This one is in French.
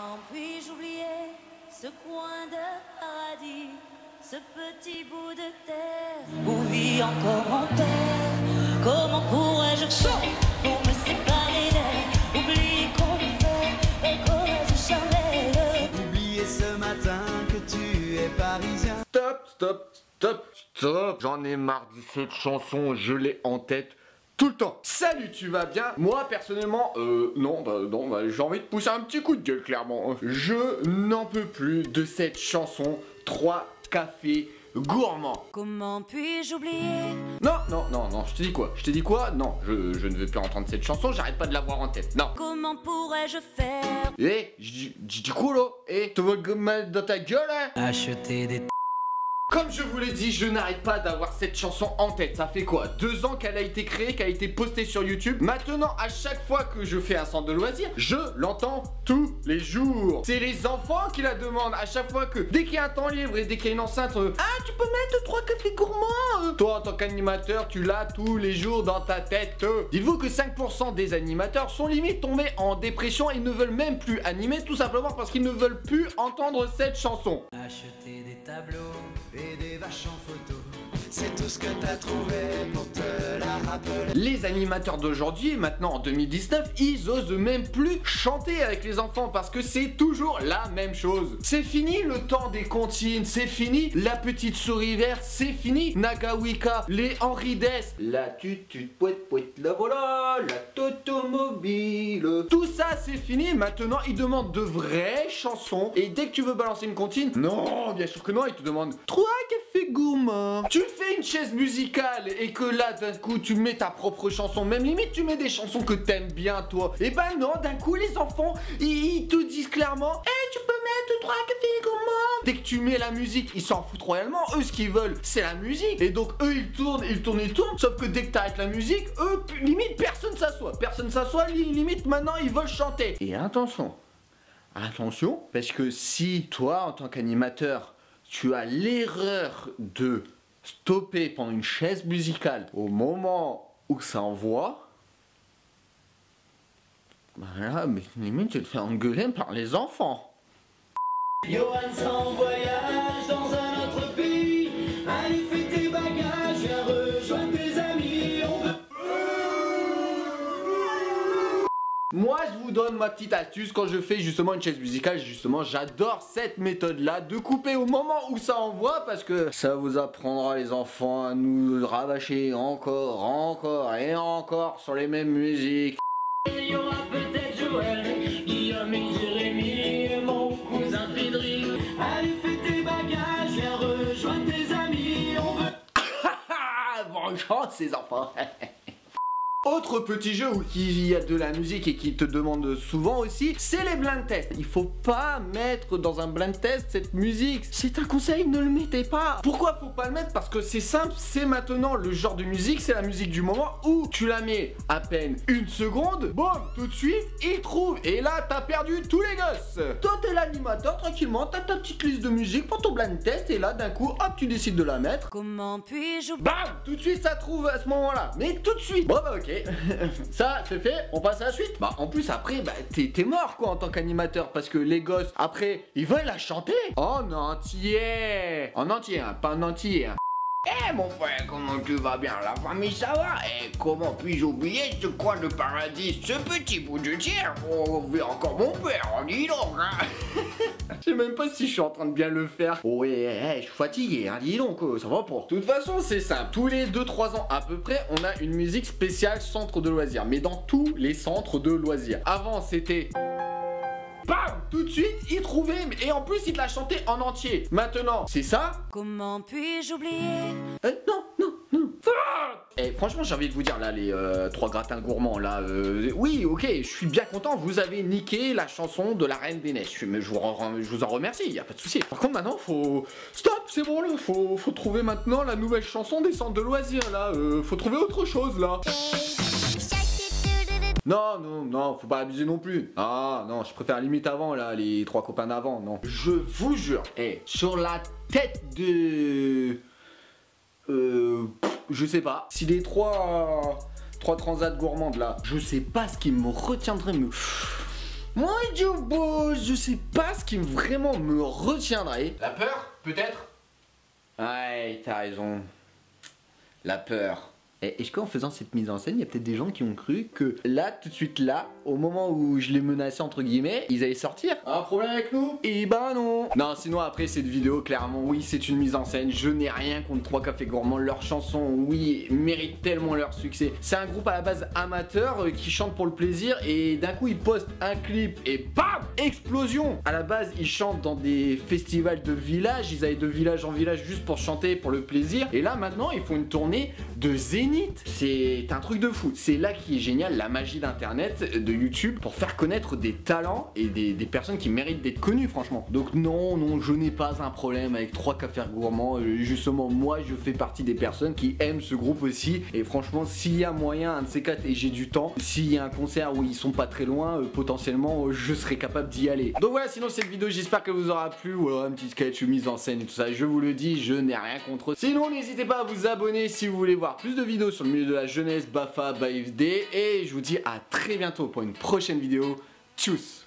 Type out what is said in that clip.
Comment puis-je oublier ce coin de paradis, ce petit bout de terre où vit encore mon père? Comment pourrais-je faire pour me séparer d'elle? Oublier qu'on me fait cause charnelle. Oublier ce matin que tu es parisien. Stop. J'en ai marre de cette chanson, je l'ai en tête tout le temps. Salut, tu vas bien? Moi, personnellement, non, j'ai envie de pousser un petit coup de gueule, clairement. Je n'en peux plus de cette chanson 3 cafés gourmands. Comment puis-je oublier? Non, je te dis quoi? Non, je ne veux plus entendre cette chanson, j'arrête pas de l'avoir en tête, non. Comment pourrais-je faire? Je dis quoi là? Tu veux le mettre dans ta gueule, hein? Acheter des... Comme je vous l'ai dit, je n'arrête pas d'avoir cette chanson en tête. Ça fait quoi? 2 ans qu'elle a été créée, qu'elle a été postée sur YouTube. Maintenant, à chaque fois que je fais un centre de loisirs, je l'entends tous les jours. C'est les enfants qui la demandent à chaque fois que, dès qu'il y a un temps libre et dès qu'il y a une enceinte, ah, tu peux mettre 3 cafés gourmands. Toi, en tant qu'animateur, tu l'as tous les jours dans ta tête. Dites-vous que 5% des animateurs sont limite tombés en dépression et ne veulent même plus animer, tout simplement parce qu'ils ne veulent plus entendre cette chanson. Acheter des tableaux et des vaches en photo, c'est tout ce que t'as trouvé pour te la rappeler. Les animateurs d'aujourd'hui, maintenant en 2019, ils osent même plus chanter avec les enfants parce que c'est toujours la même chose. C'est fini le temps des comptines, c'est fini la petite souris verte, c'est fini Nagawika, les Henri Dess, la tutut pouet pouet, la voilà, la totomobile. Tout ça c'est fini, maintenant ils demandent de vraies chansons et dès que tu veux balancer une comptine, non, bien sûr que non, ils te demandent 3 cafés gourmands. Tu fais une chaise musicale et que là d'un coup tu mets ta propre chanson, même limite tu mets des chansons que t'aimes bien toi. Et ben non, d'un coup les enfants ils te disent clairement tu peux mettre 3 cafés gourmands. Dès que tu mets la musique, ils s'en foutent royalement. Eux ce qu'ils veulent c'est la musique. Et donc eux ils tournent. Sauf que dès que t'arrêtes la musique, eux limite personne s'assoit, limite maintenant ils veulent chanter. Et attention, parce que si toi en tant qu'animateur tu as l'erreur de stopper pendant une chaise musicale au moment où ça envoie, bah là, mais limite tu te fais engueuler par les enfants. Johan s'en voyage dans un autre pays. Allez fais tes bagages, viens rejoindre tes amis. On veut... Moi je vous donne ma petite astuce quand je fais justement une chaise musicale. Justement j'adore cette méthode là de couper au moment où ça envoie, parce que ça vous apprendra les enfants à nous rabâcher encore et encore sur les mêmes musiques. Il y aura peut-être Joël, Guillaume et Jérémy et mon cousin Pedri. Allez fais tes bagages, viens rejoindre tes amis. On veut... Bonne chance ces enfants. Autre petit jeu où il y a de la musique et qui te demande souvent aussi, c'est les blind tests. Il faut pas mettre dans un blind test cette musique. C'est un conseil, ne le mettez pas. Pourquoi faut pas le mettre? Parce que c'est simple, c'est maintenant le genre de musique, c'est la musique du moment où tu la mets à peine 1 seconde, boum, tout de suite, il trouve. Et là, t'as perdu tous les gosses. Toi, t'es l'animateur, tranquillement, t'as ta petite liste de musique pour ton blind test et là, d'un coup, hop, tu décides de la mettre. Comment puis-je oublier? Bam! Tout de suite, ça trouve à ce moment-là. Mais tout de suite. Bon, bah, ok. Ça, c'est fait. On passe à la suite. Bah, en plus, après, bah, t'es mort, quoi, en tant qu'animateur. Parce que les gosses, après, ils veulent la chanter. En entier. En entier, hein. Pas en entier, hein. Eh mon frère, comment tu vas bien? La famille ça va? Eh comment puis-je oublier ce coin de paradis, ce petit bout de terre? Oh, encore mon père, dis donc hein. Je sais même pas si je suis en train de bien le faire. Oh ouais, je suis fatigué, hein, dis donc, ça va pas. De toute façon c'est simple, tous les 2-3 ans à peu près, on a une musique spéciale centre de loisirs. Mais dans tous les centres de loisirs. Avant c'était... Bam! Tout de suite, il trouvait, et en plus il te l'a chanté en entier. Maintenant, c'est ça. Comment puis-je oublier? Non. Et franchement, j'ai envie de vous dire là, les 3 gratins gourmands là, oui, ok, je suis bien content, vous avez niqué la chanson de la Reine des Neiges. Mais je vous en remercie, y a pas de souci. Par contre, maintenant, faut... Stop, c'est bon là, faut trouver maintenant la nouvelle chanson des centres de loisirs là, faut trouver autre chose là. Non, faut pas abuser non plus. Ah non, je préfère limite avant là, les 3 copains d'avant, non. Je vous jure, sur la tête de... je sais pas. Si les 3 transats gourmandes là, je sais pas ce qui me retiendrait, mais... Moi, je sais pas ce qui vraiment me retiendrait. La peur, peut-être? Ouais, t'as raison. La peur. Et est-ce qu'en faisant cette mise en scène, il y a peut-être des gens qui ont cru que là, tout de suite là, au moment où je les menaçais entre guillemets, ils allaient sortir? Un problème avec nous? Et bah non. Non, sinon après cette vidéo, clairement, oui, c'est une mise en scène. Je n'ai rien contre 3 Cafés Gourmands. Leurs chansons, oui, méritent tellement leur succès. C'est un groupe à la base amateur qui chante pour le plaisir et d'un coup ils postent un clip et bam, explosion. À la base, ils chantent dans des festivals de village. Ils allaient de village en village juste pour chanter pour le plaisir. Et là maintenant, ils font une tournée de Zénith. C'est un truc de fou. C'est là qui est génial, la magie d'internet, de YouTube, pour faire connaître des talents et des personnes qui méritent d'être connues, franchement. Donc non, je n'ai pas un problème avec 3 Cafés Gourmands. Justement, moi, je fais partie des personnes qui aiment ce groupe aussi. Et franchement, s'il y a moyen, un de ces quatre, et j'ai du temps, s'il y a un concert où ils sont pas très loin, potentiellement, je serai capable d'y aller. Donc voilà, sinon cette vidéo, j'espère qu'elle vous aura plu. Ou alors un petit sketch, mise en scène et tout ça. Je vous le dis, je n'ai rien contre. Sinon, n'hésitez pas à vous abonner si vous voulez voir plus de vidéos sur le milieu de la jeunesse, Bafa, BAFD, et je vous dis à très bientôt pour une prochaine vidéo. Tchuss!